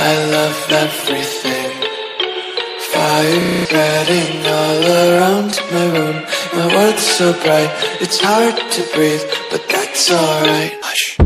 I love everything. Fire spreading all around my room. My world's so bright, it's hard to breathe, but that's alright. Hush.